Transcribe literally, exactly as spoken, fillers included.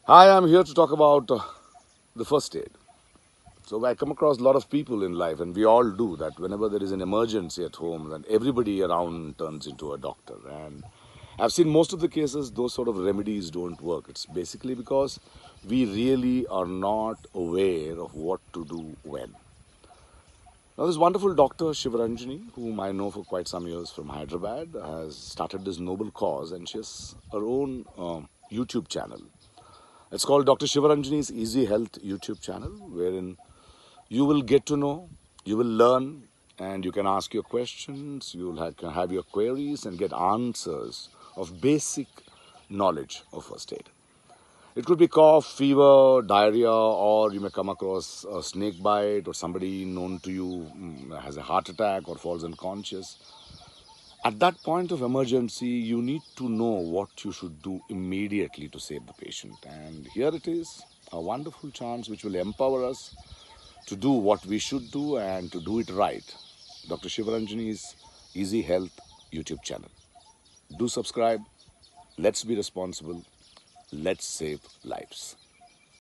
Hi, I'm here to talk about uh, the first aid. So I come across a lot of people in life, and we all do that. Whenever there is an emergency at home, then everybody around turns into a doctor. And I've seen most of the cases, those sort of remedies don't work. It's basically because we really are not aware of what to do when. Now, this wonderful doctor, Shivaranjani, whom I know for quite some years from Hyderabad, has started this noble cause, and she has her own um, YouTube channel. It's called Doctor Shivaranjani's Easy Health YouTube channel, wherein you will get to know, you will learn, and you can ask your questions, you will have, can have your queries and get answers of basic knowledge of first aid. It could be cough, fever, diarrhea, or you may come across a snake bite, or somebody known to you mm, has a heart attack or falls unconscious. At that point of emergency, you need to know what you should do immediately to save the patient. And here it is, a wonderful chance which will empower us to do what we should do and to do it right. Doctor Shivaranjani's Easy Health YouTube channel. Do subscribe. Let's be responsible. Let's save lives.